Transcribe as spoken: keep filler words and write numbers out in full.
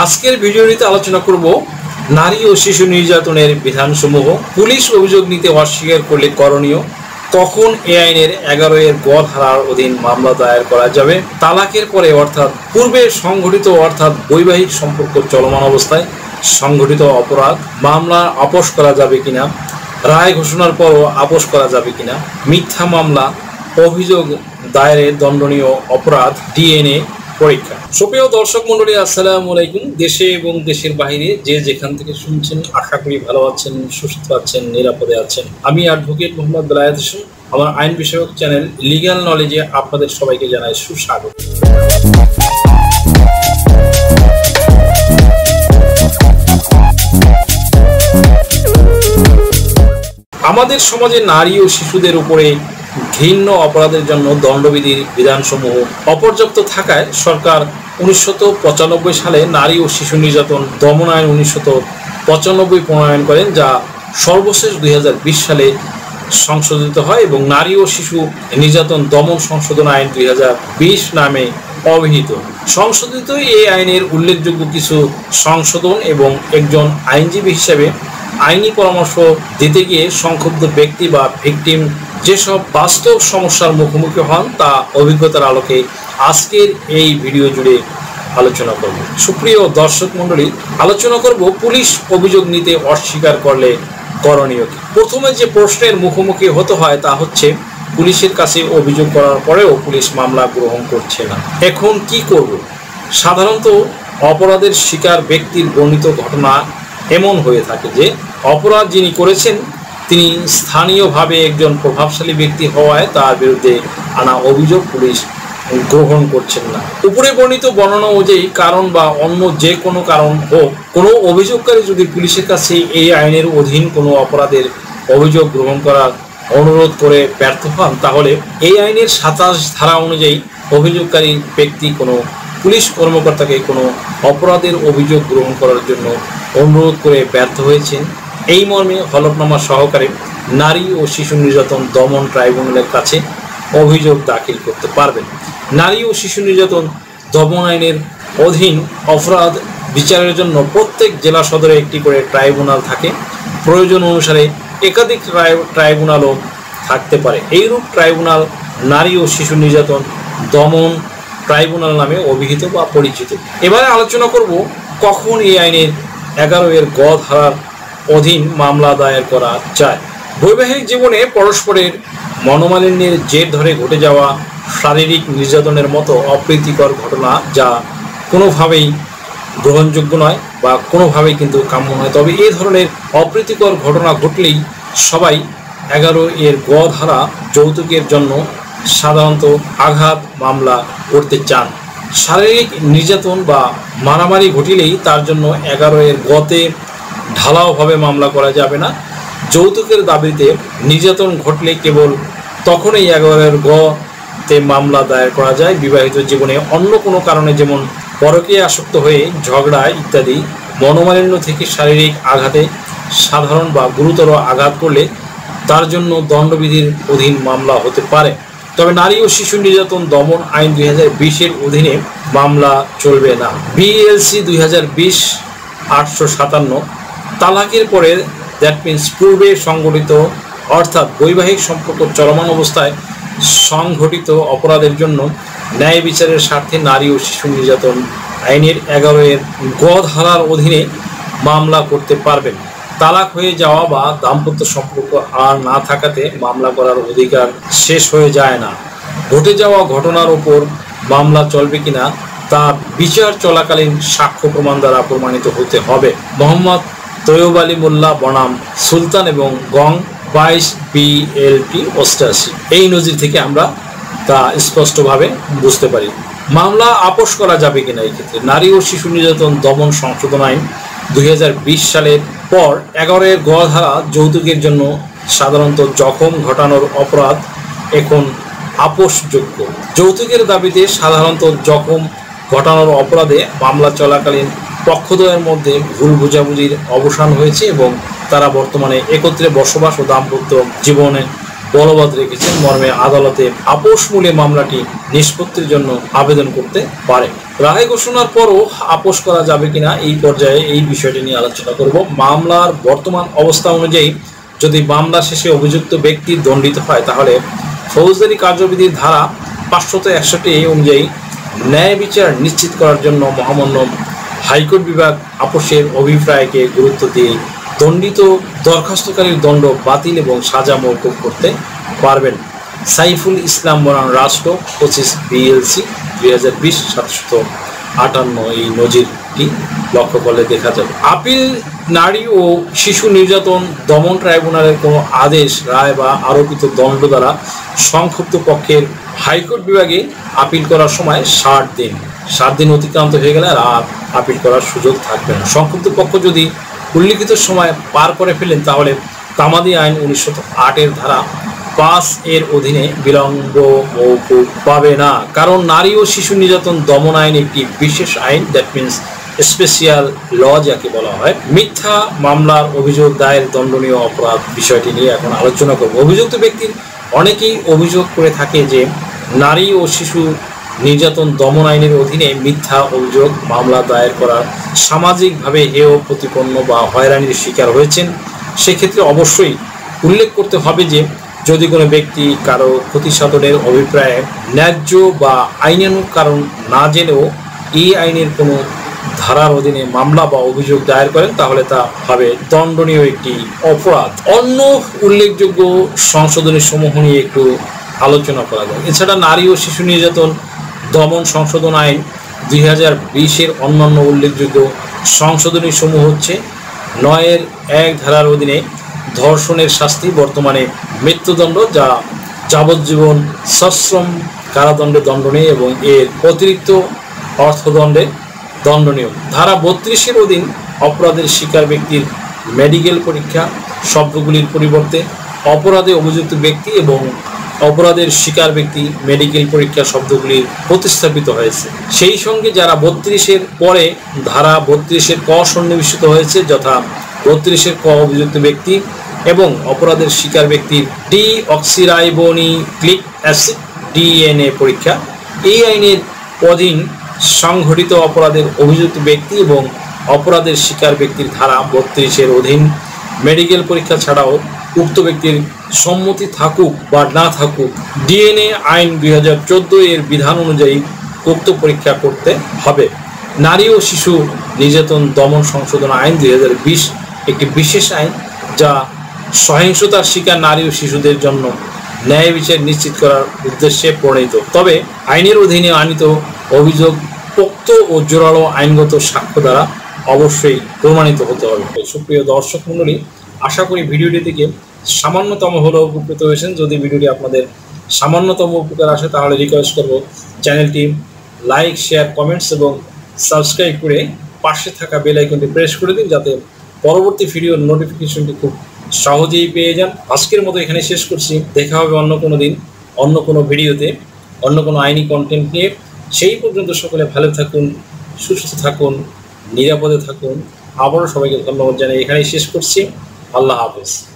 আজকের ভিডিওটিতে আলোচনা করব নারী ও শিশু নির্যাতনের বিধানসমূহ, পুলিশ অভিযোগ নিতে অস্বীকার করলে করণীয়, কখন এ আইনের এগারো এর গ ধারার অধীন মামলা দায়ের করা যাবে, তালাকের পরে অর্থাৎ পূর্বে সংঘটিত অর্থাৎ বৈবাহিক সম্পর্ক চলমান অবস্থায় সংঘটিত অপরাধ মামলা আপোষ করা যাবে কিনা, রায় ঘোষণার পরও আপোষ করা যাবে কিনা, মিথ্যা মামলা অভিযোগ দায়েরের দণ্ডনীয় অপরাধ, ডিএনএ পরীক্ষা। সুপ্রিয় দর্শক মন্ডলী, আসসালামু আলাইকুম। দেশে এবং দেশের বাইরে যে যেখান থেকে শুনছেন, আশা করি ভালো আছেন, সুস্থ আছেন, নিরাপদে আছেন। আমি অ্যাডভোকেট মোহাম্মদ বেলায়েত হোসেন। আমার আইন বিষয়ক চ্যানেল লিগ্যাল নলেজে আপনাদের সবাইকে জানাই সুস্বাগত। আমাদের সমাজে নারী ও শিশুদের উপরে ঘৃণ্য অপরাধের জন্য দণ্ডবিধির বিধানসমূহ অপর্যাপ্ত থাকায় সরকার উনিশশো পঁচানব্বই সালে নারী ও শিশু নির্যাতন দমন আইন উনিশশো পঁচানব্বই প্রণয়ন করেন, যা সর্বশেষ দুই হাজার বিশ সালে সংশোধিত হয় এবং নারী ও শিশু নির্যাতন দমন সংশোধন আইন দুই হাজার বিশ নামে অভিহিত। সংশোধিত এই আইনের উল্লেখযোগ্য কিছু সংশোধন এবং একজন আইনজীবী হিসেবে আইনি পরামর্শ দিতে গিয়ে সংক্ষুব্ধ ব্যক্তি বা ভিকটিম যেসব বাস্তব সমস্যার মুখোমুখি হন তা অভিজ্ঞতার আলোকে আজকের এই ভিডিও জুড়ে আলোচনা করব। সুপ্রিয় দর্শক মণ্ডলী, আলোচনা করব পুলিশ অভিযোগ নিতে অস্বীকার করলে করণীয় কি। প্রথমে যে প্রশ্নের মুখোমুখি হতে হয় তা হচ্ছে, পুলিশের কাছে অভিযোগ করার পরেও পুলিশ মামলা গ্রহণ করছে না, এখন কি করব? সাধারণত অপরাধের শিকার ব্যক্তির বর্ণিত ঘটনা এমন হয়ে থাকে যে অপরাধ যিনি করেছেন তিনি স্থানীয়ভাবে একজন প্রভাবশালী ব্যক্তি হওয়ায় তার বিরুদ্ধে আনা অভিযোগ পুলিশ গ্রহণ করছেন না। উপরে বর্ণিত বর্ণনা অনুযায়ী কারণ বা অন্য যে কোনো কারণ হোক, কোনো অভিযোগকারী যদি পুলিশের কাছে এই আইনের অধীন কোনো অপরাধের অভিযোগ গ্রহণ করার অনুরোধ করে ব্যর্থ হন, তাহলে এই আইনের সাতাশ ধারা অনুযায়ী অভিযোগকারী ব্যক্তি কোনো পুলিশ কর্মকর্তাকে কোনো অপরাধের অভিযোগ গ্রহণ করার জন্য অনুরোধ করে ব্যর্থ হয়েছেন, এই মর্মে হলফনামা সহকারে নারী ও শিশু নির্যাতন দমন ট্রাইব্যুনালের কাছে অভিযোগ দাখিল করতে পারবেন। নারী ও শিশু নির্যাতন দমন আইনের অধীন অপরাধ বিচারের জন্য প্রত্যেক জেলা সদরে একটি করে ট্রাইব্যুনাল থাকে। প্রয়োজন অনুসারে একাধিক ট্রাইব্যুনালও থাকতে পারে। এইরূপ ট্রাইব্যুনাল নারী ও শিশু নির্যাতন দমন ট্রাইব্যুনাল নামে অভিহিত বা পরিচিত। এবারে আলোচনা করব কখন এই আইনের এগারো এর গ ধারার অধীন মামলা দায়ের করা যায়। বৈবাহিক জীবনে পরস্পরের মনোমালিন্যের জের ধরে ঘটে যাওয়া শারীরিক নির্যাতনের মতো অপ্রীতিকর ঘটনা, যা কোনোভাবেই গ্রহণযোগ্য নয় বা কোনোভাবেই কিন্তু কাম্য নয়, তবে এই ধরনের অপ্রীতিকর ঘটনা ঘটলেই সবাই এগারো এর গ ধারা যৌতুকের জন্য সাধারণত আঘাত মামলা করতে চান। শারীরিক নির্যাতন বা মারামারি ঘটিলেই তার জন্য এগারো এর গতে ঢালাওভাবে মামলা করা যাবে না। যৌতুকের দাবিতে নির্যাতন ঘটলে কেবল তখনই এগারো এর গতে মামলা দায়ের করা যায়। বিবাহিত জীবনে অন্য কোনো কারণে, যেমন পরকীয়ায় আসক্ত হয়ে ঝগড়া ইত্যাদি, মনোমালিন্য থেকে শারীরিক আঘাতে সাধারণ বা গুরুতর আঘাত করলে তার জন্য দণ্ডবিধির অধীন মামলা হতে পারে। তবে নারী ও শিশু নির্যাতন দমন আইন দুই হাজার বিশের অধীনে মামলা চলবে না। বিএলসি দুই হাজার বিশ আটশো সাতান্ন তালাকের পরে, দ্যাট মিনস পূর্বে সংঘটিত অর্থাৎ বৈবাহিক সম্পর্ক চলমান অবস্থায় সংঘটিত অপরাধের জন্য ন্যায় বিচারের স্বার্থে নারী ও শিশু নির্যাতন আইনের এগারো এর গ ধারার অধীনে মামলা করতে পারবেন। তালাক হয়ে যাওয়া বা দাম্পত্য সম্পর্ক আর না থাকাতে মামলা করার অধিকার শেষ হয়ে যায় না। ঘটে যাওয়া ঘটনার ওপর মামলা চলবে কিনা তা বিচার চলাকালীন সাক্ষ্য প্রমাণ দ্বারা প্রমাণিত হতে হবে। মোহাম্মদ তৈয়ব আলী মোল্লা বনাম সুলতান এবং গং বাইশ বিএলটি অষ্টাশি, এই নজির থেকে আমরা তা স্পষ্টভাবে বুঝতে পারি। মামলা আপোষ করা যাবে কিনা এই ক্ষেত্রে, নারী ও শিশু নির্যাতন দমন সংশোধন আইন দুই হাজার বিশ সালের পর এগারো এর গ ধারা যৌতুকের জন্য সাধারণত জখম ঘটানোর অপরাধ এখন আপোষযোগ্য। যৌতুকের দাবিতে সাধারণত জখম ঘটানোর অপরাধে মামলা চলাকালীন পক্ষদ্বয়ের মধ্যে ভুল বোঝাবুঝির অবসান হয়েছে এবং তারা বর্তমানে একত্রে বসবাস ও দাম্পত্য জীবনে বলবৎ রেখেছেন মর্মে আদালতে আপোষ মূলে মামলাটি নিষ্পত্তির জন্য আবেদন করতে পারে। রায় ঘোষণার পরও আপোষ করা যাবে কিনা এই পর্যায়ে এই বিষয়টি নিয়ে আলোচনা করব। মামলার বর্তমান অবস্থা অনুযায়ী যদি মামলা শেষে অভিযুক্ত ব্যক্তি দণ্ডিত হয় তাহলে ফৌজদারি কার্যবিধির ধারা পাঁচশত একষট্টি অনুযায়ী ন্যায় বিচার নিশ্চিত করার জন্য মহামান্য হাইকোর্ট বিভাগ আপোষের অভিপ্রায়কে গুরুত্ব দিয়ে দণ্ডিত দরখাস্তকারীর দণ্ড বাতিল এবং সাজা মওকুফ করতে পারবেন। সাইফুল ইসলাম বনাম রাষ্ট্র পঁচিশ বিএলসি দুই হাজার বিশ সাতশত আটান্ন এই নজিরটি লক্ষ্য করলে দেখা যাবে। আপিল নারী ও শিশু নির্যাতন দমন ট্রাইব্যুনালের কোনো আদেশ, রায় বা আরোপিত দণ্ড দ্বারা সংক্ষুব্ধ পক্ষের হাইকোর্ট বিভাগে আপিল করার সময় ষাট দিন সাত দিন অতিক্রান্ত হয়ে গেলে আর আপিল করার সুযোগ থাকবে না। সংক্ষুব্ধ পক্ষ যদি উল্লিখিত সময় পার করে ফেলেন তাহলে তামাদি আইন উনিশশো আটের ধারা পাঁচ এর অধীনে বিলম্ব মওকুফ পাবে না, কারণ নারী ও শিশু নির্যাতন দমন আইন একটি বিশেষ আইন, দ্যাট মিনস স্পেশাল ল যাকে বলা হয়। মিথ্যা মামলার অভিযোগ দায়ের দণ্ডনীয় অপরাধ বিষয়টি নিয়ে এখন আলোচনা করব। অভিযুক্ত ব্যক্তির অনেকেই অভিযোগ করে থাকে যে নারী ও শিশু নির্যাতন দমন আইনের অধীনে মিথ্যা অভিযোগ মামলা দায়ের করার সামাজিকভাবে হেয় প্রতিপন্ন বা হয়রানির শিকার হয়েছেন। সেক্ষেত্রে অবশ্যই উল্লেখ করতে হবে যে যদি কোনো ব্যক্তি কারো ক্ষতি সাধনের অভিপ্রায়ে ন্যায্য বা আইনানুগ কারণ না জেনেও এই আইনের কোনো ধারার অধীনে মামলা বা অভিযোগ দায়ের করেন তাহলে তা হবে দণ্ডনীয় একটি অপরাধ। অন্য উল্লেখযোগ্য সংশোধনী সমূহ নিয়ে একটু আলোচনা করা যায়। এছাড়া নারী ও শিশু নির্যাতন দমন সংশোধন আইন দুই হাজার বিশের অন্যান্য উল্লেখযোগ্য সংশোধনী সমূহ হচ্ছে নয়ের এক ধারার অধীনে ধর্ষণের শাস্তি বর্তমানে মৃত্যুদণ্ড, যা যাবজ্জীবন সশ্রম কারাদণ্ডে দণ্ডনীয় এবং এর অতিরিক্ত অর্থদণ্ডে দণ্ডনীয়। ধারা বত্রিশের অধীন অপরাধের শিকার ব্যক্তির মেডিকেল পরীক্ষা শব্দগুলির পরিবর্তে অপরাধে অভিযুক্ত ব্যক্তি এবং অপরাধের শিকার ব্যক্তি মেডিকেল পরীক্ষা শব্দগুলির প্রতিস্থাপিত হয়েছে। সেই সঙ্গে যারা বত্রিশের পরে ধারা বত্রিশের ক সন্নিবেশিত হয়েছে, যথা বত্রিশের ক অভিযুক্ত ব্যক্তি এবং অপরাধের শিকার ব্যক্তির ডি অক্সিরাইবোনিক্লিক অ্যাসিড ডিএনএ পরীক্ষা। এই আইনের অধীন সংঘটিত অপরাধের অভিযুক্ত ব্যক্তি এবং অপরাধের শিকার ব্যক্তির ধারা বত্রিশের অধীন মেডিকেল পরীক্ষা ছাড়াও উক্ত ব্যক্তির সম্মতি থাকুক বা না থাকুক ডিএনএ আইন দুই হাজার চোদ্দো এর বিধান অনুযায়ী উক্ত পরীক্ষা করতে হবে। নারী ও শিশু নির্যাতন দমন সংশোধন আইন দুই হাজার বিশ একটি বিশেষ আইন, যা সহিংসতার শিকার নারী ও শিশুদের জন্য ন্যায় বিচার নিশ্চিত করার উদ্দেশ্যে প্রণীত। তবে আইনের অধীনে আনিত অভিযোগ পোক্ত ও জোরালো আইনগত সাক্ষ্য দ্বারা অবশ্যই প্রমাণিত হতে হবে। সুপ্রিয় দর্শক মণ্ডলী, আশা করি ভিডিওটি থেকে সামান্যতম হলেও উপকৃত হয়েছেন। যদি ভিডিওটি আপনাদের সামান্যতম উপকার আসে তাহলে রিকোয়েস্ট করব চ্যানেলটি লাইক, শেয়ার, কমেন্টস এবং সাবস্ক্রাইব করে পাশে থাকা বেল আইকনটি প্রেস করে দিন, যাতে পরবর্তী ভিডিওর নোটিফিকেশনটি খুব সহজেই পেয়ে যান। আজকের মতো এখানে শেষ করছি। দেখা হবে অন্য কোনো দিন অন্য কোনো ভিডিওতে অন্য কোনো আইনি কন্টেন্ট নিয়ে। সেই পর্যন্ত সকলে ভালো থাকুন, সুস্থ থাকুন, নিরাপদে থাকুন। আবারও সবাইকে ধন্যবাদ জানাই এখানেই শেষ করছি। আল্লাহ হাফেজ।